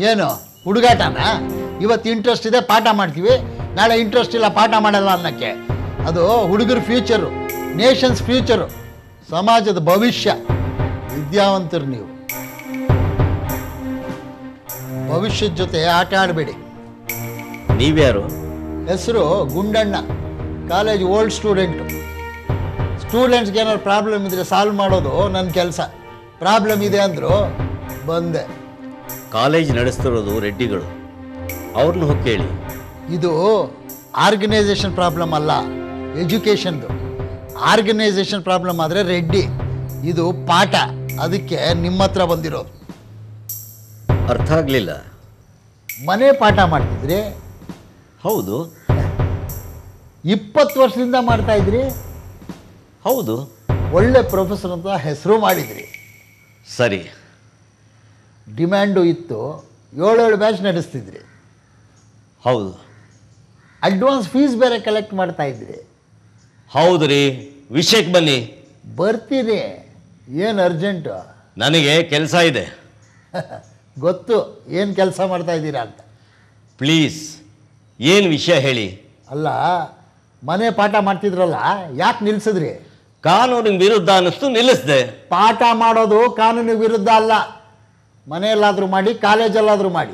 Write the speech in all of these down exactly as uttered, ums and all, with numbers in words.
ಏನು ಹುಡುಗಾಟನಾ? ಇವತ್ತು ಇಂಟ್ರೆಸ್ಟ್ ಇದೆ ಪಾಠ ಮಾಡ್ತೀವಿ, ನಾಳೆ ಇಂಟ್ರೆಸ್ಟ್ ಇಲ್ಲ ಪಾಠ ಮಾಡಲ್ಲ ಅನ್ನೋಕ್ಕೆ. ಅದು ಹುಡುಗರ ಫ್ಯೂಚರು, ನೇಷನ್ಸ್ ಫ್ಯೂಚರು, ಸಮಾಜದ ಭವಿಷ್ಯ. ವಿದ್ಯಾವಂತರು ನೀವು. ಭವಿಷ್ಯದ ಜೊತೆ ಆಟ ಆಡಬೇಡಿ. ನೀವ್ಯಾರು? ಹೆಸರು ಗುಂಡಣ್ಣ, ಕಾಲೇಜ್ ಓಲ್ಡ್ ಸ್ಟೂಡೆಂಟು. ಸ್ಟೂಡೆಂಟ್ಸ್ಗೆ ಏನಾದ್ರು ಪ್ರಾಬ್ಲಮ್ ಇದ್ದರೆ ಸಾಲ್ವ್ ಮಾಡೋದು ನನ್ನ ಕೆಲಸ. ಪ್ರಾಬ್ಲಮ್ ಇದೆ ಅಂದರು ಬಂದೆ. ಕಾಲೇಜ್ ನಡೆಸ್ತಿರೋದು ರೆಡ್ಡಿಗಳು, ಅವ್ರನ್ನ ಹೋಗಿ ಕೇಳಿ. ಇದು ಆರ್ಗನೈಸೇಷನ್ ಪ್ರಾಬ್ಲಮ್ ಅಲ್ಲ, ಎಜುಕೇಷನ್ದು. ಆರ್ಗನೈಸೇಷನ್ ಪ್ರಾಬ್ಲಮ್ ಆದರೆ ರೆಡ್ಡಿ, ಇದು ಪಾಠ, ಅದಕ್ಕೆ ನಿಮ್ಮ ಹತ್ರ ಬಂದಿರೋದು. ಅರ್ಥ ಆಗಲಿಲ್ಲ. ಮನೆ ಪಾಠ ಮಾಡ್ತಿದ್ರಿ? ಹೌದು. ಇಪ್ಪತ್ತು ವರ್ಷದಿಂದ ಮಾಡ್ತಾ ಇದ್ರಿ? ಹೌದು. ಒಳ್ಳೆ ಪ್ರೊಫೆಸರ್ ಅಂತ ಹೆಸರು ಮಾಡಿದ್ರಿ. ಸರಿ. ಡಿಮ್ಯಾಂಡು ಇತ್ತು, ಏಳೇಳು ಬ್ಯಾಚ್ ನಡೆಸ್ತಿದ್ರಿ. ಹೌದು. ಅಡ್ವಾನ್ಸ್ ಫೀಸ್ ಬೇರೆ ಕಲೆಕ್ಟ್ ಮಾಡ್ತಾ ಇದ್ರಿ. ಹೌದು ರೀ. ವಿಷಯಕ್ಕೆ ಬನ್ನಿ. ಬರ್ತೀರಿ, ಏನು ಅರ್ಜೆಂಟು? ನನಗೆ ಕೆಲಸ ಇದೆ. ಗೊತ್ತು ಏನು ಕೆಲಸ ಮಾಡ್ತಾ ಇದ್ದೀರಾ ಅಂತ. ಪ್ಲೀಸ್, ಏನು ವಿಷಯ ಹೇಳಿ. ಅಲ್ಲ, ಮನೆ ಪಾಠ ಮಾಡ್ತಿದ್ರಲ್ಲ, ಯಾಕೆ ನಿಲ್ಸಿದ್ರಿ? ಕಾನೂನಿನ ವಿರುದ್ಧ ಅನ್ನಿಸ್ತು, ನಿಲ್ಲಿಸಿದೆ. ಪಾಠ ಮಾಡೋದು ಕಾನೂನಿನ ವಿರುದ್ಧ ಅಲ್ಲ. ಮನೆಯಲ್ಲಾದರೂ ಮಾಡಿ, ಕಾಲೇಜಲ್ಲಾದರೂ ಮಾಡಿ.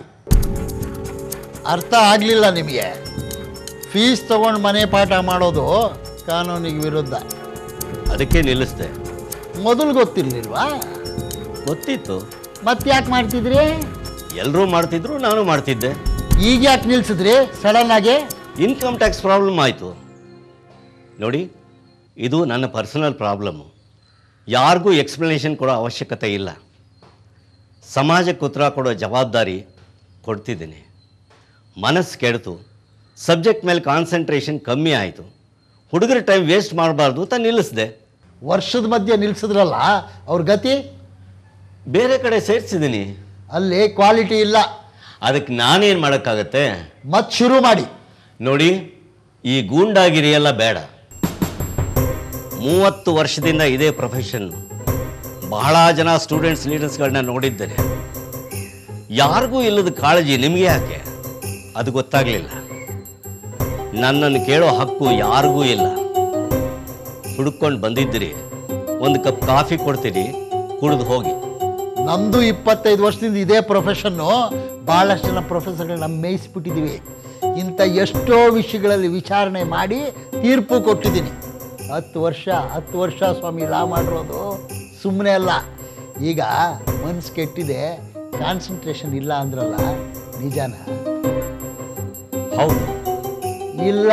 ಅರ್ಥ ಆಗಲಿಲ್ಲ ನಿಮಗೆ? ಫೀಸ್ ತಗೊಂಡು ಮನೆ ಪಾಠ ಮಾಡೋದು ಕಾನೂನಿಗೆ ವಿರುದ್ಧ. ಅದಕ್ಕೆ ನಿಲ್ಲಿಸಿದೆ. ಮೊದಲು ಗೊತ್ತಿರಲಿಲ್ವಾ? ಗೊತ್ತಿತ್ತು. ಮತ್ತೆ ಯಾಕೆ ಮಾಡ್ತಿದ್ರಿ? ಎಲ್ಲರೂ ಮಾಡ್ತಿದ್ರು, ನಾನು ಮಾಡ್ತಿದ್ದೆ. ಈಗ ಯಾಕೆ ನಿಲ್ಸಿದ್ರಿ ಸಡನ್ ಆಗಿ? ಇನ್ಕಮ್ ಟ್ಯಾಕ್ಸ್ ಪ್ರಾಬ್ಲಮ್ ಆಯಿತು. ನೋಡಿ, ಇದು ನನ್ನ ಪರ್ಸನಲ್ ಪ್ರಾಬ್ಲಮ್ಮು. ಯಾರಿಗೂ ಎಕ್ಸ್ಪ್ಲನೇಷನ್ ಕೊಡೋ ಅವಶ್ಯಕತೆ ಇಲ್ಲ. ಸಮಾಜಕ್ಕೆ ಉತ್ತರ ಕೊಡೋ ಜವಾಬ್ದಾರಿ ಕೊಡ್ತಿದ್ದೀನಿ. ಮನಸ್ಸು ಕೆಡ್ತು, ಸಬ್ಜೆಕ್ಟ್ ಮೇಲೆ ಕಾನ್ಸಂಟ್ರೇಷನ್ ಕಮ್ಮಿ ಆಯಿತು. ಹುಡುಗರ ಟೈಮ್ ವೇಸ್ಟ್ ಮಾಡಬಾರ್ದು ಅಂತ ನಿಲ್ಲಿಸಿದೆ. ವರ್ಷದ ಮಧ್ಯೆ ನಿಲ್ಲಿಸಿದ್ರಲ್ಲ, ಅವ್ರ ಗತಿ? ಬೇರೆ ಕಡೆ ಸೇರಿಸಿದ್ದೀನಿ. ಅಲ್ಲಿ ಕ್ವಾಲಿಟಿ ಇಲ್ಲ. ಅದಕ್ಕೆ ನಾನೇನು ಮಾಡೋಕ್ಕಾಗತ್ತೆ? ಮತ್ತೆ ಶುರು ಮಾಡಿ. ನೋಡಿ, ಈ ಗೂಂಡಾಗಿರಿ ಎಲ್ಲ ಬೇಡ. ಮೂವತ್ತು ವರ್ಷದಿಂದ ಇದೇ ಪ್ರೊಫೆಷನ್. ಬಹಳ ಜನ ಸ್ಟೂಡೆಂಟ್ಸ್ ಲೀಡರ್ಸ್ಗಳನ್ನ ನೋಡಿದ್ದೇನೆ. ಯಾರಿಗೂ ಇಲ್ಲದ ಕಾಳಜಿ ನಿಮಗೆ ಯಾಕೆ? ಅದು ಗೊತ್ತಾಗಲಿಲ್ಲ. ನನ್ನನ್ನು ಕೇಳೋ ಹಕ್ಕು ಯಾರಿಗೂ ಇಲ್ಲ. ಹುಡುಕೊಂಡು ಬಂದಿದ್ದೀರಿ, ಒಂದು ಕಪ್ ಕಾಫಿ ಕೊಡ್ತೀರಿ, ಕುಡಿದು ಹೋಗಿ. ನಮ್ಮದು ಇಪ್ಪತ್ತೈದು ವರ್ಷದಿಂದ ಇದೇ ಪ್ರೊಫೆಷನ್ನು. ಭಾಳಷ್ಟು ಜನ ಪ್ರೊಫೆಸರ್ಗಳನ್ನ ಮೇಯಿಸ್ಬಿಟ್ಟಿದ್ದೀವಿ. ಇಂಥ ಎಷ್ಟೋ ವಿಷಯಗಳಲ್ಲಿ ವಿಚಾರಣೆ ಮಾಡಿ ತೀರ್ಪು ಕೊಟ್ಟಿದ್ದೀನಿ. ಹತ್ತು ವರ್ಷ ಹತ್ತು ವರ್ಷ ಸ್ವಾಮಿ ಲಾ ಮಾಡಿರೋದು ಸುಮ್ಮನೆ ಅಲ್ಲ. ಈಗ ಮನ್ಸು ಕೆಟ್ಟಿದೆ, ಕಾನ್ಸಂಟ್ರೇಷನ್ ಇಲ್ಲ ಅಂದ್ರಲ್ಲ, ನಿಜಾನ? ಹೌದು. ಇಲ್ಲ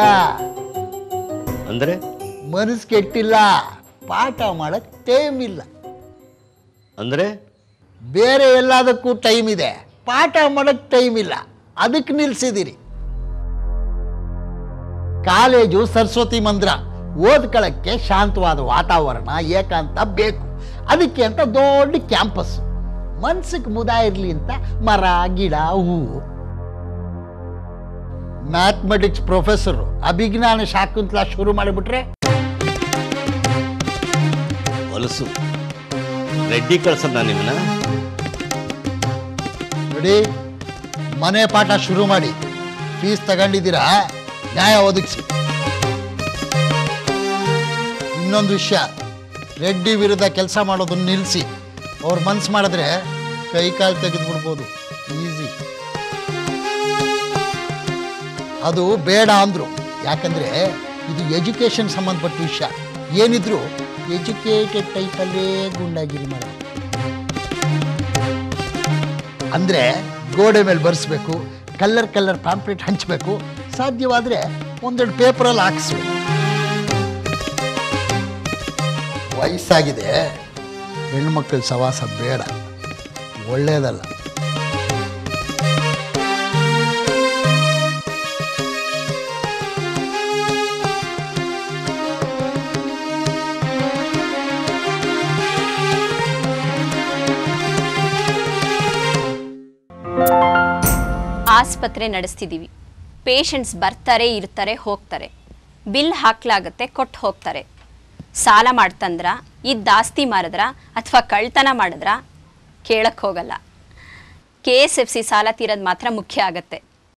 ಅಂದರೆ? ಮನಸ್ಸು ಕೆಟ್ಟಿಲ್ಲ, ಪಾಠ ಮಾಡೋಕ್ಕೆ ಟೈಮ್ ಇಲ್ಲ. ಅಂದರೆ? ಬೇರೆ ಎಲ್ಲದಕ್ಕೂ ಟೈಮ್ ಇದೆ, ಪಾಠ ಮಾಡೋಕ್ಕೆ ಟೈಮ್ ಇಲ್ಲ, ಅದಕ್ಕೆ ನಿಲ್ಲಿಸಿದ್ದೀರಿ. ಕಾಲೇಜು ಸರಸ್ವತಿ ಮಂದಿರ, ಓದ್ಕೊಳ್ಳೋಕ್ಕೆ ಶಾಂತವಾದ ವಾತಾವರಣ, ಏಕಾಂತ ಬೇಕು. ಅದಕ್ಕೆ ಅಂತ ದೊಡ್ಡ ಕ್ಯಾಂಪಸ್. ಮನ್ಸಿಗೆ ಮುದ ಇರಲಿ ಅಂತ ಮರ, ಗಿಡ, ಹೂವು. ಮ್ಯಾಥಮೆಟಿಕ್ಸ್ ಪ್ರೊಫೆಸರು ಅಭಿಜ್ಞಾನ ಶಾಕುಂತಲ ಶುರು ಮಾಡಿಬಿಟ್ರೆ ಹೊಲಸು. ರೆಡ್ಡಿ ಕಳ್ಸದ ನಿಮ್ಮನ್ನ. ನೋಡಿ, ಮನೆ ಪಾಠ ಶುರು ಮಾಡಿ. ಫೀಸ್ ತಗೊಂಡಿದ್ದೀರಾ, ನ್ಯಾಯ ಒದಗಿಸಿ. ಇನ್ನೊಂದು ವಿಷಯ, ರೆಡ್ಡಿ ವಿರುದ್ಧ ಕೆಲಸ ಮಾಡೋದನ್ನ ನಿಲ್ಲಿಸಿ. ಅವ್ರ ಮನ್ಸು ಮಾಡಿದ್ರೆ ಕೈ ಕಾಲು ತೆಗೆದುಬಿಡ್ಬೋದು, ಈಸಿ. ಅದು ಬೇಡ ಅಂದರು. ಯಾಕಂದರೆ ಇದು ಎಜುಕೇಷನ್ ಸಂಬಂಧಪಟ್ಟ ವಿಷಯ. ಏನಿದ್ರು ಎಜುಕೇಟೆಡ್ ಟೈಪಲ್ಲೇ ಗುಂಡಾಗಿರಿ ಮಾಡೋದು. ಅಂದರೆ ಗೋಡೆ ಮೇಲೆ ಬರೆಸ್ಬೇಕು, ಕಲ್ಲರ್ ಕಲ್ಲರ್ ಪ್ಯಾಂಪ್ಲೆಟ್ ಹಂಚಬೇಕು, ಸಾಧ್ಯವಾದರೆ ಒಂದೆರಡು ಪೇಪರಲ್ಲಿ ಹಾಕಿಸ್ಬೇಕು. ವಯಸ್ಸಾಗಿದೆ, ಹೆಣ್ಮಕ್ಳ ಸವಾಸ ಬೇಡ, ಒಳ್ಳೆಯದಲ್ಲ. ಆಸ್ಪತ್ರೆ ನಡೆಸ್ತಿದ್ದೀವಿ. ಪೇಷಂಟ್ಸ್ ಬರ್ತಾರೆ, ಇರ್ತಾರೆ, ಹೋಗ್ತಾರೆ. ಬಿಲ್ ಹಾಕ್ಲಾಗತ್ತೆ, ಕೊಟ್ಟು ಹೋಗ್ತಾರೆ. ಸಾಲ ಮಾಡ್ತಂದ್ರ, ಇದ್ದ ಆಸ್ತಿ ಮಾರಿದ್ರ ಅಥವಾ ಕಳ್ತನ ಮಾಡಿದ್ರ ಕೇಳಕ್ಕೆ ಹೋಗಲ್ಲ. ಕೆ ಎಸ್ ಎಫ್ ಸಿ ಸಾಲ ತೀರೋದು ಮಾತ್ರ ಮುಖ್ಯ ಆಗತ್ತೆ.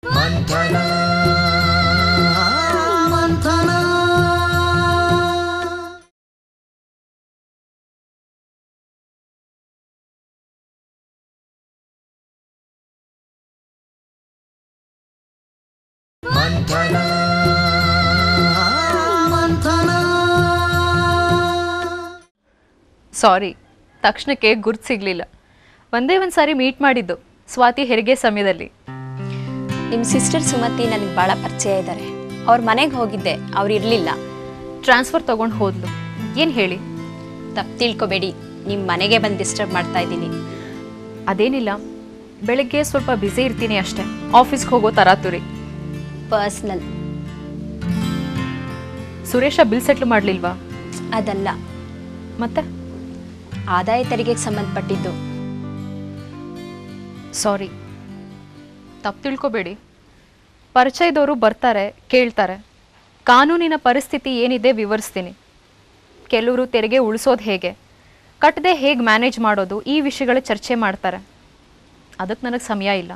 ಸಾರಿ, ತಕ್ಷಣಕ್ಕೆ ಗುರ್ತು ಸಿಗಲಿಲ್ಲ. ಒಂದೇ ಒಂದು ಸಾರಿ ಮೀಟ್ ಮಾಡಿದ್ದು ಸ್ವಾತಿ ಹೆರಿಗೆ ಸಮಯದಲ್ಲಿ. ನಿಮ್ಮ ಸಿಸ್ಟರ್ ಸುಮತಿ ನನಗೆ ಭಾಳ ಪರಿಚಯ ಇದ್ದಾರೆ. ಅವ್ರ ಮನೆಗೆ ಹೋಗಿದ್ದೆ, ಅವ್ರು ಇರಲಿಲ್ಲ. ಟ್ರಾನ್ಸ್ಫರ್ ತೊಗೊಂಡು ಹೋದ್ಲು. ಏನು ಹೇಳಿ? ತಪ್ಪು ತಿಳ್ಕೊಬೇಡಿ, ನಿಮ್ಮ ಮನೆಗೆ ಬಂದು ಡಿಸ್ಟರ್ಬ್ ಮಾಡ್ತಾ ಇದ್ದೀನಿ. ಅದೇನಿಲ್ಲ, ಬೆಳಗ್ಗೆ ಸ್ವಲ್ಪ ಬ್ಯುಸಿ ಇರ್ತೀನಿ ಅಷ್ಟೇ. ಆಫೀಸ್ಗೆ ಹೋಗೋ ತರಾತುರಿ. ಪರ್ಸ್ನಲ್. ಸುರೇಶ ಬಿಲ್ ಸೆಟ್ಲ್ ಮಾಡಲಿಲ್ವಾ? ಅದಲ್ಲ, ಮತ್ತೆ ಆದಾಯ ತೆರಿಗೆಗೆ ಸಂಬಂಧಪಟ್ಟಿದ್ದು. ಸಾರಿ, ತಪ್ಪು ತಿಳ್ಕೊಬೇಡಿ. ಪರಿಚಯದವರು ಬರ್ತಾರೆ, ಕೇಳ್ತಾರೆ. ಕಾನೂನಿನ ಪರಿಸ್ಥಿತಿ ಏನಿದೆ ವಿವರಿಸ್ತೀನಿ. ಕೆಲವರು ತೆರಿಗೆ ಉಳಿಸೋದು ಹೇಗೆ, ಕಟ್ಟದೆ ಹೇಗೆ ಮ್ಯಾನೇಜ್ ಮಾಡೋದು, ಈ ವಿಷಯಗಳ ಚರ್ಚೆ ಮಾಡ್ತಾರೆ. ಅದಕ್ಕೆ ನನಗೆ ಸಮಯ ಇಲ್ಲ.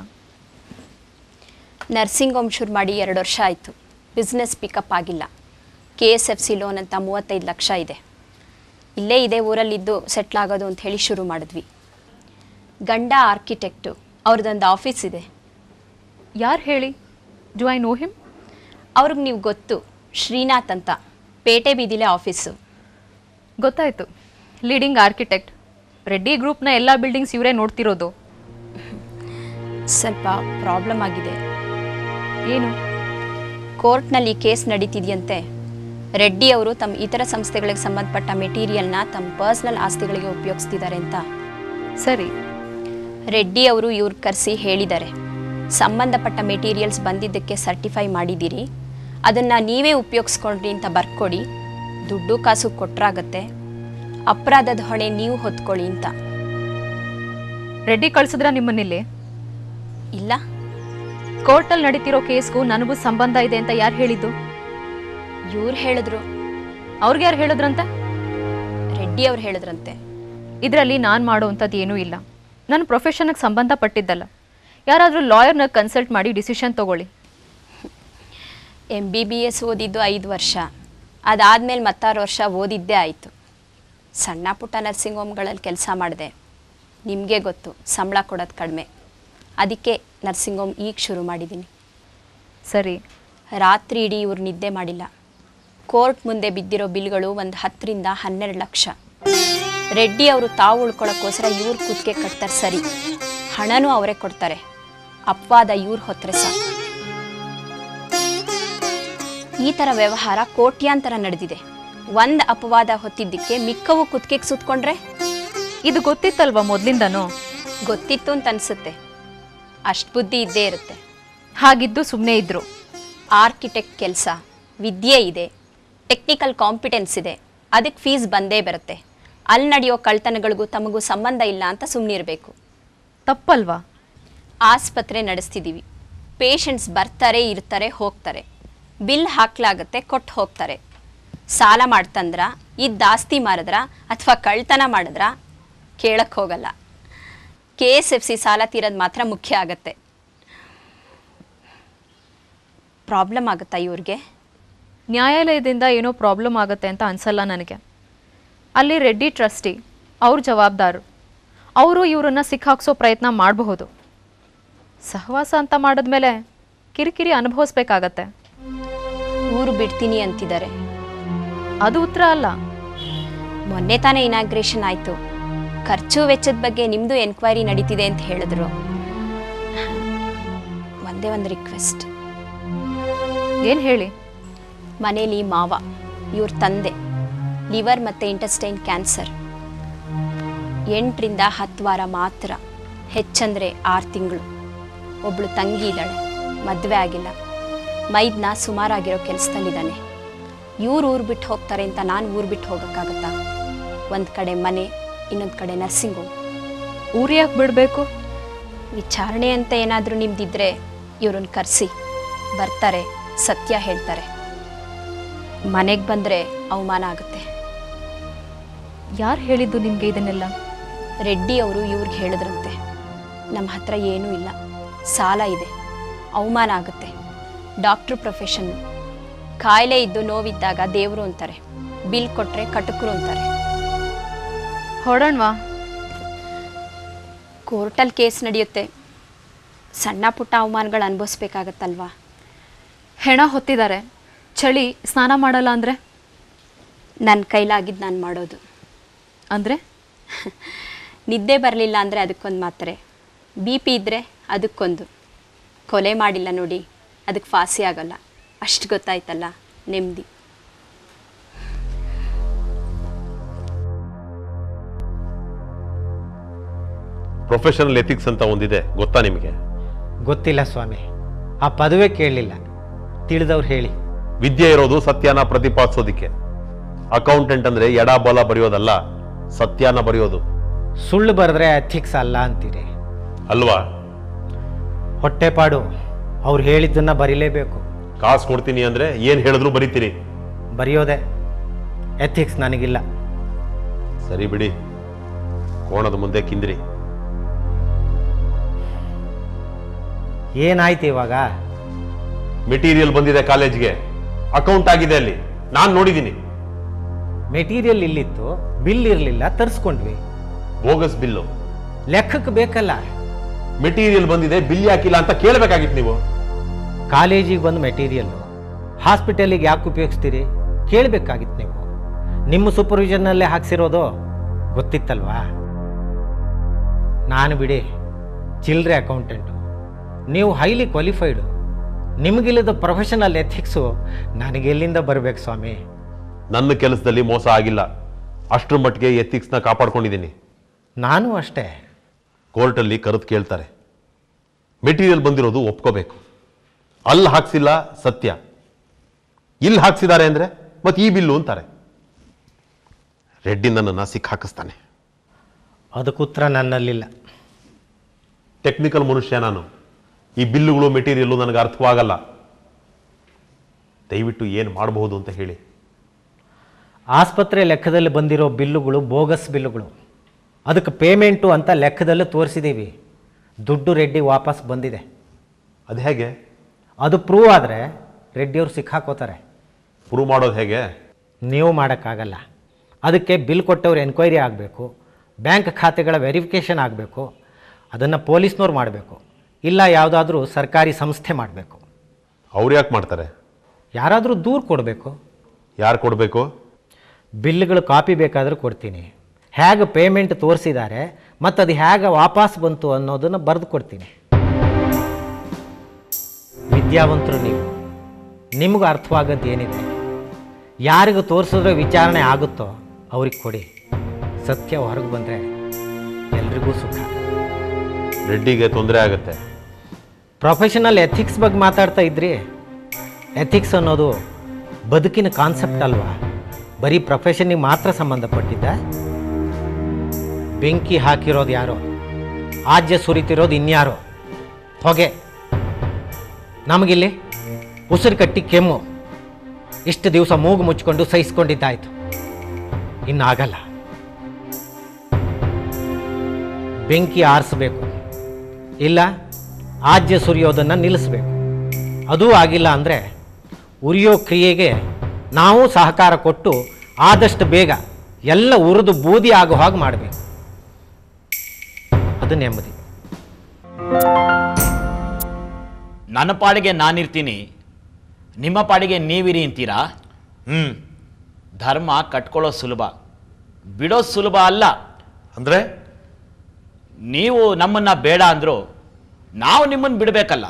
ನರ್ಸಿಂಗ್ ಹೋಮ್ ಶುರು ಮಾಡಿ ಎರಡು ವರ್ಷ ಆಯಿತು. ಬಿಸ್ನೆಸ್ ಪಿಕಪ್ ಆಗಿಲ್ಲ. K S F C loan ಅಂತ ಮೂವತ್ತೈದು ಲಕ್ಷ ಇದೆ. ಇಲ್ಲೇ ಇದೇ ಊರಲ್ಲಿದ್ದು ಸೆಟ್ಲ್ ಆಗೋದು ಅಂತ ಹೇಳಿ ಶುರು ಮಾಡಿದ್ವಿ. ಗಂಡ ಆರ್ಕಿಟೆಕ್ಟು, ಅವ್ರದ್ದೊಂದು ಆಫೀಸ್ ಇದೆ. ಯಾರು ಹೇಳಿ? Do I know him? ಅವ್ರಿಗೆ ನೀವು ಗೊತ್ತು, ಶ್ರೀನಾಥ್ ಅಂತ, ಪೇಟೆ ಬೀದಿಲೆ ಆಫೀಸು. ಗೊತ್ತಾಯಿತು. Leading architect. ರೆಡ್ಡಿ ಗ್ರೂಪ್ನ ಎಲ್ಲ ಬಿಲ್ಡಿಂಗ್ಸ್ ಇವರೇ ನೋಡ್ತಿರೋದು. ಸ್ವಲ್ಪ ಪ್ರಾಬ್ಲಮ್ ಆಗಿದೆ. ಏನು? ಕೋರ್ಟ್ನಲ್ಲಿ ಕೇಸ್ ನಡೀತಿದೆಯಂತೆ. ರೆಡ್ಡಿ ಅವರು ತಮ್ಮ ಇತರ ಸಂಸ್ಥೆಗಳಿಗೆ ಸಂಬಂಧಪಟ್ಟ ಮೆಟೀರಿಯಲ್ನ ತಮ್ಮ ಪರ್ಸ್ನಲ್ ಆಸ್ತಿಗಳಿಗೆ ಉಪಯೋಗಿಸ್ತಿದ್ದಾರೆ ಅಂತ. ಸರಿ. ರೆಡ್ಡಿ ಅವರು ಇವ್ರು ಕರೆಸಿ ಹೇಳಿದ್ದಾರೆ, ಸಂಬಂಧಪಟ್ಟ ಮೆಟೀರಿಯಲ್ಸ್ ಬಂದಿದ್ದಕ್ಕೆ ಸರ್ಟಿಫೈ ಮಾಡಿದ್ದೀರಿ, ಅದನ್ನು ನೀವೇ ಉಪಯೋಗಿಸ್ಕೊಂಡ್ರಿ ಅಂತ ಬರ್ಕೊಡಿ, ದುಡ್ಡು ಕಾಸು ಕೊಟ್ಟರಾಗತ್ತೆ, ಅಪರಾಧದ ಹೊಣೆ ನೀವು ಹೊತ್ಕೊಳ್ಳಿ ಅಂತ. ರೆಡ್ಡಿ ಕಳಿಸಿದ್ರ ನಿಮ್ಮನ್ನಿಲ್ಲಿ? ಇಲ್ಲ. ಕೋರ್ಟಲ್ಲಿ ನಡೀತಿರೋ ಕೇಸ್ಗೂ ನನಗೂ ಸಂಬಂಧ ಇದೆ ಅಂತ ಯಾರು ಹೇಳಿದ್ದು? ಇವ್ರು ಹೇಳಿದ್ರು. ಅವ್ರಿಗೆ ಯಾರು ಹೇಳಿದ್ರಂತೆ? ರೆಡ್ಡಿ ಅವ್ರು ಹೇಳಿದ್ರಂತೆ. ಇದರಲ್ಲಿ ನಾನು ಮಾಡೋವಂಥದ್ದು ಏನೂ ಇಲ್ಲ. ನನ್ನ ಪ್ರೊಫೆಷನ್ಗೆ ಸಂಬಂಧಪಟ್ಟಿದ್ದಲ್ಲ. ಯಾರಾದರೂ ಲಾಯರ್ನ ಕನ್ಸಲ್ಟ್ ಮಾಡಿ ಡಿಸಿಷನ್ ತೊಗೊಳ್ಳಿ. ಎಮ್ ಬಿ ಬಿ ಎಸ್ ಓದಿದ್ದು ಐದು ವರ್ಷ, ಅದಾದಮೇಲೆ ಮತ್ತಾರು ವರ್ಷ ಓದಿದ್ದೇ ಆಯಿತು. ಸಣ್ಣ ಪುಟ್ಟ ನರ್ಸಿಂಗ್ ಹೋಮ್ಗಳಲ್ಲಿ ಕೆಲಸ ಮಾಡಿದೆ. ನಿಮಗೆ ಗೊತ್ತು, ಸಂಬಳ ಕೊಡೋದು ಕಡಿಮೆ. ಅದಕ್ಕೆ ನರ್ಸಿಂಗ್ ಹೋಮ್ ಈಗ ಶುರು ಮಾಡಿದ್ದೀನಿ. ಸರಿ. ರಾತ್ರಿ ಇಡೀ ಇವ್ರು ನಿದ್ದೆ ಮಾಡಿಲ್ಲ. ಕೋರ್ಟ್ ಮುಂದೆ ಬಿದ್ದಿರೋ ಬಿಲ್ಗಳು ಒಂದು ಹತ್ತರಿಂದ ಹನ್ನೆರಡು ಲಕ್ಷ. ರೆಡ್ಡಿ ಅವರು ತಾವು ಉಳ್ಕೊಳ್ಳೋಕ್ಕೋಸ್ಕರ ಇವ್ರ ಕುತ್ತಿಗೆ ಕಟ್ತಾರೆ. ಸರಿ, ಹಣನೂ ಅವರೇ ಕೊಡ್ತಾರೆ. ಅಪವಾದ ಇವ್ರು ಹೊತ್ತರೆ ಸಾಕು. ಈ ಥರ ವ್ಯವಹಾರ ಕೋಟ್ಯಾಂತರ ನಡೆದಿದೆ. ಒಂದು ಅಪವಾದ ಹೊತ್ತಿದ್ದಕ್ಕೆ ಮಿಕ್ಕವು ಕುತ್ತಿಗೆಗೆ ಸುತ್ಕೊಂಡ್ರೆ? ಇದು ಗೊತ್ತಿತ್ತಲ್ವಾ ಮೊದಲಿಂದನೂ? ಗೊತ್ತಿತ್ತು ಅಂತ ಅನಿಸುತ್ತೆ. ಅಷ್ಟು ಬುದ್ಧಿ ಇದ್ದೇ ಇರುತ್ತೆ. ಹಾಗಿದ್ದು ಸುಮ್ಮನೆ ಇದ್ರು. ಆರ್ಕಿಟೆಕ್ಟ್ ಕೆಲಸ, ವಿದ್ಯೆ ಇದೆ, ಟೆಕ್ನಿಕಲ್ ಕಾಂಪಿಟೆನ್ಸ್ ಇದೆ, ಅದಕ್ಕೆ ಫೀಸ್ ಬಂದೇ ಬರುತ್ತೆ. ಅಲ್ಲಿ ನಡೆಯೋ ಕಳ್ತನಗಳಿಗೂ ತಮಗೂ ಸಂಬಂಧ ಇಲ್ಲ ಅಂತ ಸುಮ್ಮನಿರಬೇಕು. ತಪ್ಪಲ್ವಾ? ಆಸ್ಪತ್ರೆ ನಡೆಸ್ತಿದ್ದೀವಿ. ಪೇಷಂಟ್ಸ್ ಬರ್ತಾರೆ, ಇರ್ತಾರೆ, ಹೋಗ್ತಾರೆ. ಬಿಲ್ ಹಾಕ್ಲಾಗತ್ತೆ, ಕೊಟ್ಟು ಹೋಗ್ತಾರೆ. ಸಾಲ ಮಾಡ್ತಂದ್ರ, ಇದ್ದ ಆಸ್ತಿ ಮಾರಿದ್ರ ಅಥವಾ ಕಳ್ತನ ಮಾಡಿದ್ರ ಕೇಳಕ್ಕೆ ಹೋಗಲ್ಲ. ಕೆ ಎಸ್ ಎಫ್ ಸಿ ಸಾಲ ತೀರೋದು ಮಾತ್ರ ಮುಖ್ಯ ಆಗತ್ತೆ. ಪ್ರಾಬ್ಲಮ್ ಆಗುತ್ತಾ ಇವ್ರಿಗೆ? ನ್ಯಾಯಾಲಯದಿಂದ ಏನೋ ಪ್ರಾಬ್ಲಮ್ ಆಗುತ್ತೆ ಅಂತ ಅನಿಸಲ್ಲ ನನಗೆ. ಅಲ್ಲಿ ರೆಡ್ಡಿ ಟ್ರಸ್ಟಿ, ಅವ್ರ ಜವಾಬ್ದಾರು. ಅವರು ಇವರನ್ನು ಸಿಕ್ಕಾಕ್ಸೋ ಪ್ರಯತ್ನ ಮಾಡಬಹುದು. ಸಹವಾಸ ಅಂತ ಮಾಡಿದ್ಮೇಲೆ ಕಿರಿಕಿರಿ ಅನುಭವಿಸ್ಬೇಕಾಗತ್ತೆ. ಊರು ಬಿಡ್ತೀನಿ ಅಂತಿದ್ದಾರೆ. ಅದು ಉತ್ತರ ಅಲ್ಲ. ಮೊನ್ನೆ ತಾನೇ ಇನಾಗ್ರೇಷನ್ ಆಯಿತು. ಖರ್ಚು ವೆಚ್ಚದ ಬಗ್ಗೆ ನಿಮ್ಮದು ಎನ್ಕ್ವೈರಿ ನಡೀತಿದೆ ಅಂತ ಹೇಳಿದ್ರು. ಒಂದೇ ಒಂದು ರಿಕ್ವೆಸ್ಟ್. ಏನು ಹೇಳಿ? ಮನೇಲಿ ಮಾವ, ಇವ್ರ ತಂದೆ, ಲಿವರ್ ಮತ್ತು ಇಂಟೆಸ್ಟೈನ್ ಕ್ಯಾನ್ಸರ್. ಎಂಟರಿಂದ ಹತ್ತು ವಾರ ಮಾತ್ರ, ಹೆಚ್ಚಂದರೆ ಆರು ತಿಂಗಳು. ಒಬ್ಳು ತಂಗಿ ಇದ್ದಾಳೆ, ಮದುವೆ ಆಗಿಲ್ಲ. ಮೈದ್ನ ಸುಮಾರಾಗಿರೋ ಕೆಲಸದಲ್ಲಿದ್ದಾನೆ. ಇವ್ರು ಊರು ಬಿಟ್ಟು ಹೋಗ್ತಾರೆ ಅಂತ ನಾನು ಊರು ಬಿಟ್ಟು ಹೋಗೋಕ್ಕಾಗತ್ತಾ? ಒಂದು ಕಡೆ ಮನೆ, ಇನ್ನೊಂದು ಕಡೆ ನರ್ಸಿಂಗ್ ಹೋಮ್. ಊರು ಯಾಕೆ ಬಿಡಬೇಕು? ವಿಚಾರಣೆ ಅಂತ ಏನಾದರೂ ನಿಮ್ದಿದ್ರೆ ಇವ್ರನ್ನ ಕರೆಸಿ, ಬರ್ತಾರೆ, ಸತ್ಯ ಹೇಳ್ತಾರೆ. ಮನೆಗೆ ಬಂದರೆ ಅವಮಾನ ಆಗುತ್ತೆ. ಯಾರು ಹೇಳಿದ್ದು ನಿಮಗೆ ಇದನ್ನೆಲ್ಲ? ರೆಡ್ಡಿ ಅವರು ಇವ್ರಿಗೆ ಹೇಳಿದ್ರಂತೆ. ನಮ್ಮ ಹತ್ರ ಏನೂ ಇಲ್ಲ, ಸಾಲ ಇದೆ, ಅವಮಾನ ಆಗುತ್ತೆ. Doctor profession. ಕಾಯಿಲೆ ಇದ್ದು ನೋವಿದ್ದಾಗ ದೇವರು ಅಂತಾರೆ, ಬಿಲ್ ಕೊಟ್ಟರೆ ಕಟಕರು ಅಂತಾರೆ. ಹೊರಡೋಣವಾ? ಕೋರ್ಟಲ್ಲಿ ಕೇಸ್ ನಡೆಯುತ್ತೆ, ಸಣ್ಣ ಪುಟ್ಟ ಅವಮಾನಗಳು ಅನುಭವಿಸ್ಬೇಕಾಗತ್ತಲ್ವಾ? ಹೆಣ ಹೊತ್ತಿದ್ದಾರೆ, ಚಳಿ, ಸ್ನಾನ ಮಾಡಲ್ಲ ಅಂದರೆ? ನನ್ನ ಕೈಲಾಗಿದ್ದು ನಾನು ಮಾಡೋದು. ಅಂದರೆ ನಿದ್ದೆ ಬರಲಿಲ್ಲ ಅಂದರೆ ಅದಕ್ಕೊಂದು ಮಾತ್ರೆ, ಬಿ ಪಿ ಇದ್ದರೆ ಅದಕ್ಕೊಂದು. ಕೊಲೆ ಮಾಡಿಲ್ಲ ನೋಡಿ, ಅದಕ್ಕೆ ಫಾಸಿ ಆಗೋಲ್ಲ. ಅಷ್ಟು ಗೊತ್ತಾಯ್ತಲ್ಲ, ನೆಮ್ಮದಿ. ಪ್ರೊಫೆಷನಲ್ ಎಥಿಕ್ಸ್ ಅಂತ ಒಂದಿದೆ, ಗೊತ್ತಾ ನಿಮಗೆ? ಗೊತ್ತಿಲ್ಲ ಸ್ವಾಮಿ, ಆ ಪದವೇ ಕೇಳಲಿಲ್ಲ. ತಿಳಿದವ್ರು ಹೇಳಿ. ವಿದ್ಯೆ ಇರೋದು ಸತ್ಯನ ಪ್ರತಿಪಾದಿಸೋದಿಕ್ಕೆ. ಅಕೌಂಟೆಂಟ್ ಅಂದ್ರೆ ಎಡ ಬಲ ಬರೆಯೋದಲ್ಲ, ಸತ್ಯನ ಬರೆಯೋದು. ಸುಳ್ಳು ಬರೆದ್ರೆ ಎಥಿಕ್ಸ್ ಅಲ್ಲ ಅಂತೀರಿ ಅಲ್ವಾ? ಹೊಟ್ಟೆಪಾಡು, ಅವ್ರು ಹೇಳಿದ್ದನ್ನ ಬರೀಲೇಬೇಕು. ಕಾಸು ಕೊಡ್ತೀನಿ ಅಂದ್ರೆ ಏನ್ ಹೇಳಿದ್ರು ಬರೀತೀನಿ. ಬರೆಯೋದೆ ಎಥಿಕ್ಸ್ ನನಗಿಲ್ಲ. ಸರಿ ಬಿಡಿ, ಕೋಣದ ಮುಂದೆ ಕಿಂದ್ರಿ. ಏನಾಯ್ತು ಇವಾಗ? ಮೆಟೀರಿಯಲ್ ಬಂದಿದೆ ಕಾಲೇಜ್ಗೆ, ಅಕೌಂಟ್ ಆಗಿದೆ ಅಲ್ಲಿ, ನಾನು ನೋಡಿದ್ದೀನಿ. ಮೆಟೀರಿಯಲ್ ಇಲ್ಲಿತ್ತು, ಬಿಲ್ ಇರಲಿಲ್ಲ, ತರಿಸ್ಕೊಂಡ್ವಿ. Bogus bill. ಲೆಕ್ಕಕ್ಕೆ ಬೇಕಲ್ಲ. ಮೆಟೀರಿಯಲ್ ಬಂದಿದೆ, ಬಿಲ್ ಯಾಕಿಲ್ಲ ಅಂತ ಕೇಳಬೇಕಾಗಿತ್ತು ನೀವು. ಕಾಲೇಜಿಗೆ ಬಂದು ಮೆಟೀರಿಯಲ್ಲು ಹಾಸ್ಪಿಟಲಿಗೆ ಯಾಕೆ ಉಪಯೋಗಿಸ್ತೀರಿ ಕೇಳಬೇಕಾಗಿತ್ತು ನೀವು. ನಿಮ್ಮ ಸೂಪರ್ವಿಷನ್ನಲ್ಲೇ ಹಾಕ್ಸಿರೋದು ಗೊತ್ತಿತ್ತಲ್ವಾ? ನಾನು ಬಿಡಿ ಚಿಲ್ಲರೆ ಅಕೌಂಟೆಂಟು, ನೀವು ಹೈಲಿ ಕ್ವಾಲಿಫೈಡು. ನಿಮಗಿಲ್ಲದ ಪ್ರೊಫೆಷನಲ್ ಎಥಿಕ್ಸು ನನಗೆಲ್ಲಿಂದ ಬರಬೇಕು ಸ್ವಾಮಿ? ನನ್ನ ಕೆಲಸದಲ್ಲಿ ಮೋಸ ಆಗಿಲ್ಲ, ಅಷ್ಟರ ಮಟ್ಟಿಗೆ ಎಥಿಕ್ಸ್ನ ಕಾಪಾಡ್ಕೊಂಡಿದ್ದೀನಿ. ನಾನು ಅಷ್ಟೇ. ಕೋರ್ಟಲ್ಲಿ ಕರೆದು ಕೇಳ್ತಾರೆ, ಮೆಟೀರಿಯಲ್ ಬಂದಿರೋದು ಒಪ್ಕೋಬೇಕು. ಅಲ್ಲಿ ಹಾಕ್ಸಿಲ್ಲ ಸತ್ಯ, ಇಲ್ಲಿ ಹಾಕ್ಸಿದ್ದಾರೆ ಅಂದರೆ ಮತ್ತೆ ಈ ಬಿಲ್ಲು ಅಂತಾರೆ. ರೆಡ್ಡಿ ನನ್ನನ್ನು ಸಿಕ್ಕ ಹಾಕಿಸ್ತಾನೆ. ಅದಕ್ಕೆ ಉತ್ತರ ನನ್ನಲ್ಲಿಲ್ಲ. ಟೆಕ್ನಿಕಲ್ ಮನುಷ್ಯ ನಾನು, ಈ ಬಿಲ್ಲುಗಳು ಮೆಟೀರಿಯಲ್ಲು ನನಗೆ ಅರ್ಥವಾಗಲ್ಲ. ದಯವಿಟ್ಟು ಏನು ಮಾಡಬಹುದು ಅಂತ ಹೇಳಿ. ಆಸ್ಪತ್ರೆ ಲೆಕ್ಕದಲ್ಲಿ ಬಂದಿರೋ ಬಿಲ್ಲುಗಳು ಬೋಗಸ್ ಬಿಲ್ಲುಗಳು. ಅದಕ್ಕೆ ಪೇಮೆಂಟು ಅಂತ ಲೆಕ್ಕದಲ್ಲೂ ತೋರಿಸಿದ್ದೀವಿ. ದುಡ್ಡು ರೆಡ್ಡಿ ವಾಪಸ್ ಬಂದಿದೆ. ಅದು ಹೇಗೆ? ಅದು ಪ್ರೂವ್ ಆದರೆ ರೆಡ್ಡಿಯವರು ಸಿಕ್ಕಾಕೋತಾರೆ. ಪ್ರೂವ್ ಮಾಡೋದು ಹೇಗೆ? ನೀವು ಮಾಡೋಕ್ಕಾಗಲ್ಲ. ಅದಕ್ಕೆ ಬಿಲ್ ಕೊಟ್ಟವ್ರು ಎನ್ಕ್ವೈರಿ ಆಗಬೇಕು, ಬ್ಯಾಂಕ್ ಖಾತೆಗಳ ವೆರಿಫಿಕೇಷನ್ ಆಗಬೇಕು. ಅದನ್ನು ಪೊಲೀಸ್ನವ್ರು ಮಾಡಬೇಕು, ಇಲ್ಲ ಯಾವುದಾದ್ರೂ ಸರ್ಕಾರಿ ಸಂಸ್ಥೆ ಮಾಡಬೇಕು. ಅವ್ರು ಯಾಕೆ ಮಾಡ್ತಾರೆ? ಯಾರಾದರೂ ದೂರು ಕೊಡಬೇಕು. ಯಾರು ಕೊಡಬೇಕು? ಬಿಲ್ಗಳು ಕಾಪಿ ಬೇಕಾದರೂ ಕೊಡ್ತೀನಿ, ಹೇಗೆ ಪೇಮೆಂಟ್ ತೋರಿಸಿದ್ದಾರೆ ಮತ್ತು ಅದು ಹೇಗೆ ವಾಪಸ್ ಬಂತು ಅನ್ನೋದನ್ನು ಬರೆದು ಕೊಡ್ತೀನಿ. ವಿದ್ಯಾವಂತರು ನೀವು, ನಿಮಗೂ ಅರ್ಥವಾಗದ್ದು ಏನಿದೆ, ಯಾರಿಗೂ ತೋರಿಸಿದ್ರೆ ವಿಚಾರಣೆ ಆಗುತ್ತೋ ಅವ್ರಿಗೆ ಕೊಡಿ. ಸತ್ಯ ಹೊರಗೆ ಬಂದರೆ ಎಲ್ರಿಗೂ ಸುಖ. ರೆಡ್ಡಿಗೆ ತೊಂದರೆ ಆಗುತ್ತೆ. ಪ್ರೊಫೆಷನಲ್ ಎಥಿಕ್ಸ್ ಬಗ್ಗೆ ಮಾತಾಡ್ತಾ ಇದ್ರಿ. ಎಥಿಕ್ಸ್ ಅನ್ನೋದು ಬದುಕಿನ ಕಾನ್ಸೆಪ್ಟ್ ಅಲ್ವಾ? ಬರೀ ಪ್ರೊಫೆಷನ್ನಿಗೆ ಮಾತ್ರ ಸಂಬಂಧಪಟ್ಟಿದ್ದ? ಬೆಂಕಿ ಹಾಕಿರೋದು ಯಾರೋ, ಆಜ್ಯ ಸುರಿತಿರೋದು ಇನ್ಯಾರೋ. ಹೊಗೆ ನಮಗಿಲ್ಲಿ ಉಸಿರು ಕಟ್ಟಿ ಕೆಮ್ಮು, ಇಷ್ಟು ದಿವಸ ಮೂಗು ಮುಚ್ಕೊಂಡು ಸಹಿಸ್ಕೊಂಡಿದ್ದಾಯ್ತು, ಇನ್ನಾಗಲ್ಲ. ಬೆಂಕಿ ಆರಿಸಬೇಕು, ಇಲ್ಲ ಆಜ್ಯ ಸುರಿಯೋದನ್ನು ನಿಲ್ಲಿಸಬೇಕು. ಅದೂ ಆಗಿಲ್ಲ ಅಂದರೆ ಉರಿಯೋ ಕ್ರಿಯೆಗೆ ನಾವು ಸಹಕಾರ ಕೊಟ್ಟು ಆದಷ್ಟು ಬೇಗ ಎಲ್ಲ ಉರಿದು ಬೂದಿ ಆಗೋ ಹಾಗೆ ಮಾಡಬೇಕು. ಅದು ನೆಮ್ಮದಿ. ನನ್ನ ಪಾಡಿಗೆ ನಾನಿರ್ತೀನಿ, ನಿಮ್ಮ ಪಾಡಿಗೆ ನೀವಿರಿ ಅಂತೀರಾ? ಹ್ಞೂ, ಧರ್ಮ ಕಟ್ಕೊಳ್ಳೋ ಸುಲಭ, ಬಿಡೋ ಸುಲಭ ಅಲ್ಲ. ಅಂದರೆ ನೀವು ನಮ್ಮನ್ನು ಬೇಡ ಅಂದರೂ ನಾವು ನಿಮ್ಮನ್ನು ಬಿಡಬೇಕಲ್ಲ.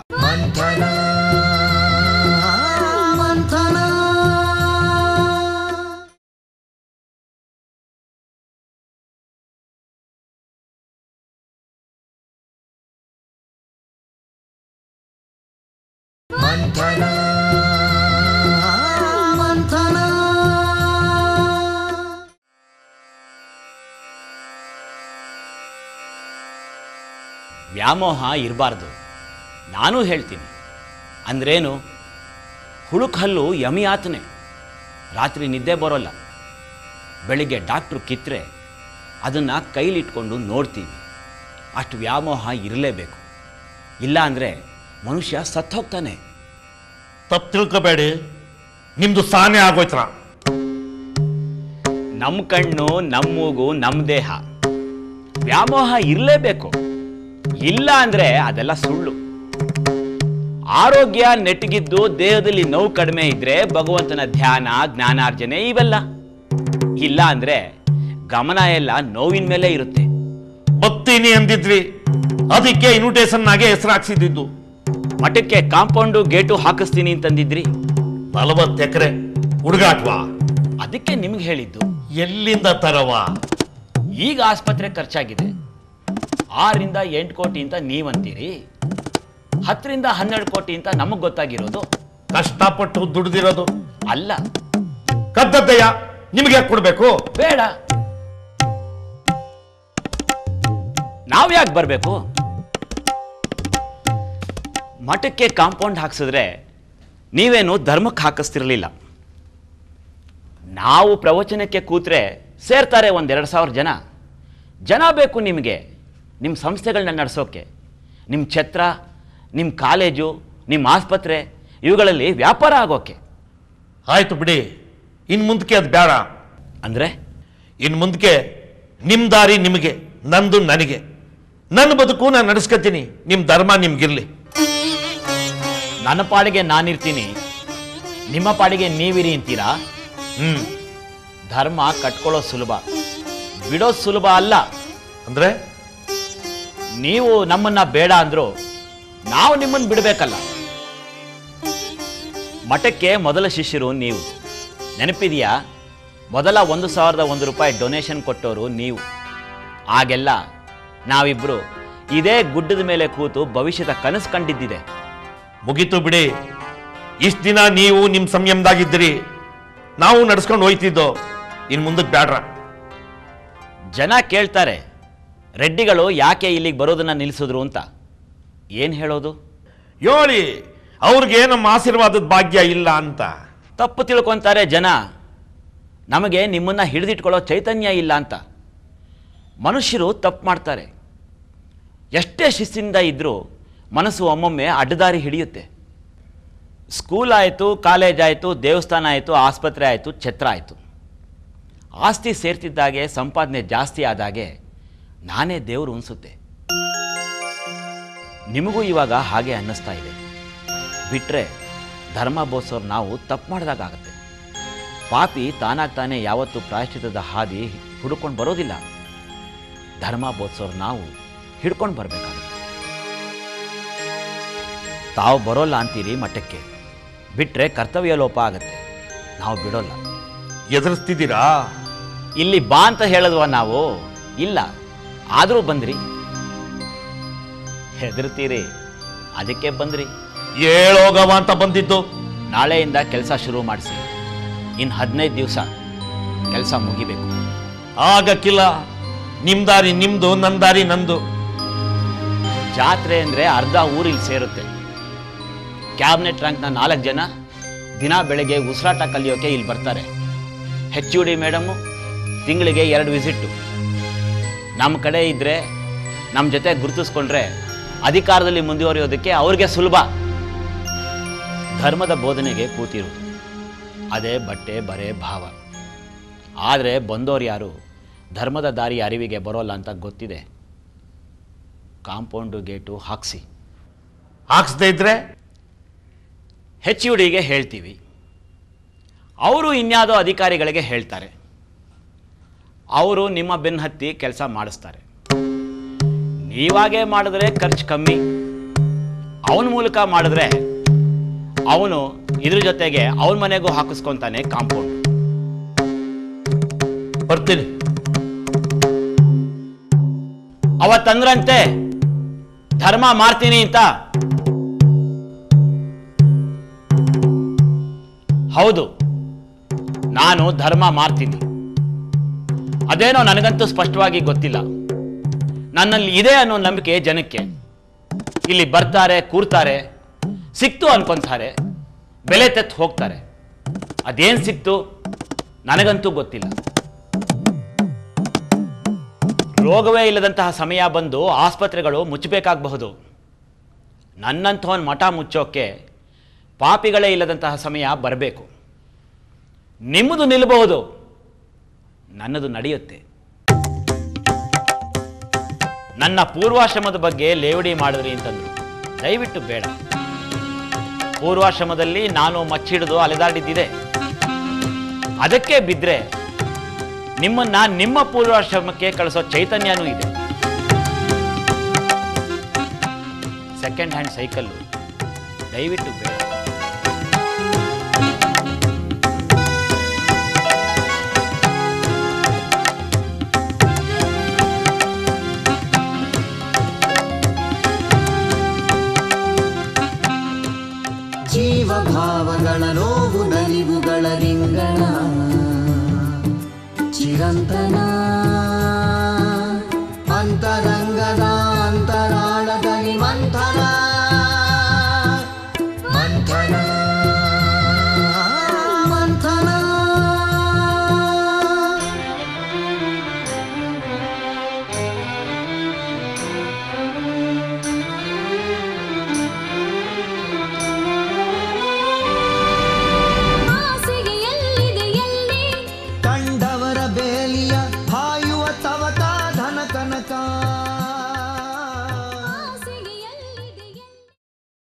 ವ್ಯಾಮೋಹ ಇರಬಾರ್ದು. ನಾನು ಹೇಳ್ತೀನಿ. ಅಂದ್ರೇನು? ಹುಳುಕಲ್ಲು ಯಮಿಯಾತನೆ, ರಾತ್ರಿ ನಿದ್ದೆ ಬರೋಲ್ಲ. ಬೆಳಿಗ್ಗೆ ಡಾಕ್ಟ್ರು ಕಿತ್ತರೆ ಅದನ್ನು ಕೈಲಿಟ್ಕೊಂಡು ನೋಡ್ತೀವಿ. ಅಷ್ಟು ವ್ಯಾಮೋಹ ಇರಲೇಬೇಕು. ಇಲ್ಲ ಅಂದರೆ ಮನುಷ್ಯ ಸತ್ತು ಹೋಗ್ತಾನೆ. ತಪ್ಪು ತಿಳ್ಕೊಬೇಡಿ, ನಿಮ್ದು ಸಾನೆ ಆಗೋಯ್ತರ. ನಮ್ಮ ಕಣ್ಣು, ನಮ್ಮ ಮೂಗು, ನಮ್ಮ ದೇಹ ವ್ಯಾಮೋಹ ಇರಲೇಬೇಕು. ಇಲ್ಲ ಅಂದರೆ ಅದೆಲ್ಲ ಸುಳ್ಳು. ಆರೋಗ್ಯ ನೆಟ್ಟಗಿದ್ದು ದೇಹದಲ್ಲಿ ನೋವು ಕಡಿಮೆ ಇದ್ರೆ ಭಗವಂತನ ಧ್ಯಾನ, ಜ್ಞಾನಾರ್ಜನೆ ಇವೆಲ್ಲ. ಇಲ್ಲ ಅಂದರೆ ಗಮನ ಎಲ್ಲ ನೋವಿನ ಮೇಲೆ ಇರುತ್ತೆ. ಬರ್ತೀನಿ ಅಂದಿದ್ರಿ, ಅದಕ್ಕೆ ಇನ್ವಿಟೇಷನ್ನಾಗೆ ಹೆಸರು ಹಾಕ್ಸಿದ್ದು. ಮಠಕ್ಕೆ ಕಾಂಪೌಂಡು ಗೇಟು ಹಾಕಿಸ್ತೀನಿ ಅಂತಂದಿದ್ರಿ. ನಲವತ್ತು ಎಕರೆ ಹುಡುಗಾಟ್ವಾ? ಅದಕ್ಕೆ ನಿಮ್ಗೆ ಹೇಳಿದ್ದು. ಎಲ್ಲಿಂದ ತರವಾ? ಈಗ ಆಸ್ಪತ್ರೆ ಖರ್ಚಾಗಿದೆ ಆರರಿಂದ ಎಂಟು ಕೋಟಿ ಅಂತ ನೀವಂತೀರಿ, ಹತ್ತರಿಂದ ಹನ್ನೆರಡು ಕೋಟಿ ಅಂತ ನಮಗ್ ಗೊತ್ತಾಗಿರೋದು. ಕಷ್ಟಪಟ್ಟು ದುಡ್ದಿರೋದು ಅಲ್ಲ. ಕದ್ದದ್ದಯ್ಯ, ನಿಮ್ಗೆ ಯಾಕೆ ಕೊಡ್ಬೇಕು? ಬೇಡ, ನಾವ್ ಯಾಕೆ ಬರ್ಬೇಕು? ಮಠಕ್ಕೆ ಕಾಂಪೌಂಡ್ ಹಾಕ್ಸಿದ್ರೆ ನೀವೇನು ಧರ್ಮಕ್ಕೆ ಹಾಕಿಸ್ತಿರ್ಲಿಲ್ಲ. ನಾವು ಪ್ರವಚನಕ್ಕೆ ಕೂತ್ರೆ ಸೇರ್ತಾರೆ ಒಂದೆರಡು ಸಾವಿರ ಜನ. ಜನ ಬೇಕು ನಿಮಗೆ, ನಿಮ್ಮ ಸಂಸ್ಥೆಗಳನ್ನ ನಡೆಸೋಕೆ. ನಿಮ್ಮ ಛತ್ರ, ನಿಮ್ಮ ಕಾಲೇಜು, ನಿಮ್ಮ ಆಸ್ಪತ್ರೆ ಇವುಗಳಲ್ಲಿ ವ್ಯಾಪಾರ ಆಗೋಕೆ. ಆಯ್ತು ಬಿಡಿ, ಇನ್ನು ಮುಂದಕ್ಕೆ ಅದು ಬೇಡ. ಅಂದರೆ ಇನ್ನು ಮುಂದಕ್ಕೆ ನಿಮ್ಮ ದಾರಿ ನಿಮಗೆ, ನಂದು ನನಗೆ. ನನ್ನ ಬದುಕು ನಾನು ನಡೆಸ್ಕೊತೀನಿ, ನಿಮ್ಮ ಧರ್ಮ ನಿಮ್ಗಿರ್ಲಿ. ನನ್ನ ಪಾಡಿಗೆ ನಾನಿರ್ತೀನಿ, ನಿಮ್ಮ ಪಾಡಿಗೆ ನೀವಿರಿ ಅಂತೀರಾ? ಹ್ಮ್ ಧರ್ಮ ಕಟ್ಕೊಳ್ಳೋ ಸುಲಭ, ಬಿಡೋದು ಸುಲಭ ಅಲ್ಲ. ಅಂದ್ರೆ ನೀವು ನಮ್ಮನ್ನ ಬೇಡ ಅಂದ್ರು ನಾವು ನಿಮ್ಮನ್ನು ಬಿಡಬೇಕಲ್ಲ. ಮಠಕ್ಕೆ ಮೊದಲ ಶಿಷ್ಯರು ನೀವು, ನೆನಪಿದೆಯಾ? ಮೊದಲ ಒಂದು ಸಾವಿರದ ಒಂದು ರೂಪಾಯಿ ಡೊನೇಷನ್ ಕೊಟ್ಟವರು ನೀವು. ಆಗೆಲ್ಲ ನಾವಿಬ್ರು ಇದೇ ಗುಡ್ಡದ ಮೇಲೆ ಕೂತು ಭವಿಷ್ಯದ ಕನಸು ಕಂಡಿದ್ದಿದೆ. ಮುಗೀತು ಬಿಡಿ. ಇಷ್ಟು ದಿನ ನೀವು ನಿಮ್ಮ ಸಂಯಮದಾಗಿದ್ದೀರಿ, ನಾವು ನಡ್ಸ್ಕೊಂಡು ಹೋಯ್ತಿದ್ದೋ. ಇನ್ನು ಮುಂದಕ್ಕೆ ಬೇಡ್ರ. ಜನ ಕೇಳ್ತಾರೆ, ರೆಡ್ಡಿಗಳು ಯಾಕೆ ಇಲ್ಲಿಗೆ ಬರೋದನ್ನ ನಿಲ್ಲಿಸಿದ್ರು ಅಂತ. ಏನು ಹೇಳೋದು? ಹೇಳಿ, ಅವ್ರಿಗೆ ನಮ್ಮ ಆಶೀರ್ವಾದದ ಭಾಗ್ಯ ಇಲ್ಲ ಅಂತ. ತಪ್ಪು ತಿಳ್ಕೊತಾರೆ ಜನ, ನಮಗೆ ನಿಮ್ಮನ್ನ ಹಿಡಿದಿಟ್ಕೊಳ್ಳೋ ಚೈತನ್ಯ ಇಲ್ಲ ಅಂತ. ಮನುಷ್ಯರು ತಪ್ಪು ಮಾಡ್ತಾರೆ. ಎಷ್ಟೇ ಶಿಸ್ತಿನಿಂದ ಇದ್ದರೂ ಮನಸ್ಸು ಒಮ್ಮೊಮ್ಮೆ ಅಡ್ಡದಾರಿ ಹಿಡಿಯುತ್ತೆ. ಸ್ಕೂಲ್ ಆಯಿತು, ಕಾಲೇಜ್ ಆಯಿತು, ದೇವಸ್ಥಾನ ಆಯಿತು, ಆಸ್ಪತ್ರೆ ಆಯಿತು, ಛತ್ರ ಆಯಿತು. ಆಸ್ತಿ ಸೇರ್ತಿದ್ದಾಗೆ, ಸಂಪಾದನೆ ಜಾಸ್ತಿ ಆದಾಗೆ ನಾನೇ ದೇವರು ಅನಿಸುತ್ತೆ. ನಿಮಗೂ ಇವಾಗ ಹಾಗೆ ಅನ್ನಿಸ್ತಾ ಇದೆ. ಬಿಟ್ಟರೆ ಧರ್ಮ ಬೋಧಿಸೋರು ನಾವು ತಪ್ಪು ಮಾಡಿದಾಗತ್ತೆ. ಪಾಪಿ ತಾನಾಗಿ ತಾನೇ ಯಾವತ್ತೂ ಪ್ರಾಯಶ್ಚಿತ್ತದ ಹಾದಿ ಹುಡ್ಕೊಂಡು ಬರೋದಿಲ್ಲ. ಧರ್ಮ ಬೋಧಿಸೋರು ನಾವು ಹಿಡ್ಕೊಂಡು ಬರಬೇಕಾಗುತ್ತೆ. ತಾವು ಬರೋಲ್ಲ ಅಂತೀರಿ ಮಠಕ್ಕೆ, ಬಿಟ್ಟರೆ ಕರ್ತವ್ಯ ಲೋಪ ಆಗತ್ತೆ. ನಾವು ಬಿಡೋಲ್ಲ. ಎದುರಿಸ್ತಿದ್ದೀರಾ? ಇಲ್ಲಿ ಬಾ ಅಂತ ಹೇಳಿದ್ವ ನಾವು? ಇಲ್ಲ, ಆದರೂ ಬಂದ್ರಿ. ಹೆದರ್ತೀರಿ, ಅದಕ್ಕೆ ಬಂದ್ರಿ. ಹೇಳೋಗವ ಅಂತ ಬಂದಿದ್ದು. ನಾಳೆಯಿಂದ ಕೆಲಸ ಶುರು ಮಾಡಿಸಿ. ಇನ್ನು ಹದಿನೈದು ದಿವಸ ಕೆಲಸ ಮುಗಿಬೇಕು. ಆಗಕ್ಕಿಲ್ಲ. ನಿಮ್ ದಾರಿ ನಿಮ್ದು, ನನ್ನ ದಾರಿ ನಂದು. ಜಾತ್ರೆ ಅಂದರೆ ಅರ್ಧ ಊರಿಲ್ಲಿ ಸೇರುತ್ತೆ. ಕ್ಯಾಬಿನೆಟ್ ರ್ಯಾಂಕ್ನ ನಾಲ್ಕು ಜನ ದಿನ ಬೆಳಗ್ಗೆ ಉಸಿರಾಟ ಕಲಿಯೋಕೆ ಇಲ್ಲಿ ಬರ್ತಾರೆ. ಹೆಚ್ ಯು ಡಿ ಮೇಡಮು ತಿಂಗಳಿಗೆ ಎರಡು ವಿಸಿಟ್ಟು. ನಮ್ಮ ಕಡೆ ಇದ್ದರೆ, ನಮ್ಮ ಜೊತೆ ಗುರುತಿಸ್ಕೊಂಡ್ರೆ ಅಧಿಕಾರದಲ್ಲಿ ಮುಂದುವರಿಯೋದಕ್ಕೆ ಅವ್ರಿಗೆ ಸುಲಭ. ಧರ್ಮದ ಬೋಧನೆಗೆ ಕೂತಿರೋದು, ಅದೇ ಬಟ್ಟೆ ಬರೆ ಭಾವ. ಆದರೆ ಬಂದೋರು ಯಾರು ಧರ್ಮದ ದಾರಿ ಅರಿವಿಗೆ ಬರೋಲ್ಲ ಅಂತ ಗೊತ್ತಿದೆ. ಕಾಂಪೌಂಡು ಗೇಟು ಹಾಕ್ಸಿ. ಹಾಕ್ಸ್ದೇ ಇದ್ರೆ ಹೆಚ್ ಯು ಡಿಗೆ ಹೇಳ್ತೀವಿ, ಅವರು ಇನ್ಯಾವುದೋ ಅಧಿಕಾರಿಗಳಿಗೆ ಹೇಳ್ತಾರೆ. ಅವರು ನಿಮ್ಮ ಬೆನ್ನು ಹತ್ತಿ ಕೆಲಸ ಮಾಡಿಸ್ತಾರೆ. ನೀವಾಗೇ ಮಾಡಿದ್ರೆ ಖರ್ಚು ಕಮ್ಮಿ. ಅವನ ಮೂಲಕ ಮಾಡಿದ್ರೆ ಅವನು ಇದ್ರ ಜೊತೆಗೆ ಅವನ ಮನೆಗೂ ಹಾಕಿಸ್ಕೊಂತಾನೆ ಕಾಂಪೌಂಡ್. ಬರ್ತೀನಿ. ಅವತ್ತಂದ್ರಂತೆ ಧರ್ಮ ಮಾಡ್ತೀನಿ ಅಂತ. ಹೌದು, ನಾನು ಧರ್ಮ ಮಾಡ್ತೀನಿ. ಅದೇನೋ ನನಗಂತೂ ಸ್ಪಷ್ಟವಾಗಿ ಗೊತ್ತಿಲ್ಲ. ನನ್ನಲ್ಲಿ ಇದೆ ಅನ್ನೋ ನಂಬಿಕೆ ಜನಕ್ಕೆ. ಇಲ್ಲಿ ಬರ್ತಾರೆ, ಕೂರ್ತಾರೆ, ಸಿಕ್ತು ಅನ್ಕೊಂತಾರೆ, ಬೆಲೆ ತೆತ್ತು ಹೋಗ್ತಾರೆ. ಅದೇನು ಸಿಕ್ತು ನನಗಂತೂ ಗೊತ್ತಿಲ್ಲ. ರೋಗವೇ ಇಲ್ಲದಂತಹ ಸಮಯ ಬಂದು ಆಸ್ಪತ್ರೆಗಳು ಮುಚ್ಚಬೇಕಾಗಬಹುದು. ನನ್ನಂಥವನ್ ಮಠ ಮುಚ್ಚೋಕ್ಕೆ ಪಾಪಿಗಳೇ ಇಲ್ಲದಂತಹ ಸಮಯ ಬರಬೇಕು. ನಿಮ್ಮದು ನಿಲ್ಲಬಹುದು, ನನ್ನದು ನಡೆಯುತ್ತೆ. ನನ್ನ ಪೂರ್ವಾಶ್ರಮದ ಬಗ್ಗೆ ಲೇವಡಿ ಮಾಡಿದ್ರಿ ಅಂತಂದ್ರು. ದಯವಿಟ್ಟು ಬೇಡ. ಪೂರ್ವಾಶ್ರಮದಲ್ಲಿ ನಾನು ಮಚ್ಚಿಡಿದು ಅಲೆದಾಡಿದ್ದಿದೆ. ಅದಕ್ಕೆ ಬಿದ್ದರೆ ನಿಮ್ಮನ್ನ ನಿಮ್ಮ ಪೂರ್ವಾಶ್ರಮಕ್ಕೆ ಕಳಿಸೋ ಚೈತನ್ಯನೂ ಇದೆ. ಸೆಕೆಂಡ್ ಹ್ಯಾಂಡ್ ಸೈಕಲ್ಲು ದಯವಿಟ್ಟು ಬೇಡ. ಜೀವಭಾವಗಳ ನೋವು ನಲಿವುಗಳ ರಿಂಗಣ ಚಿರಂತನ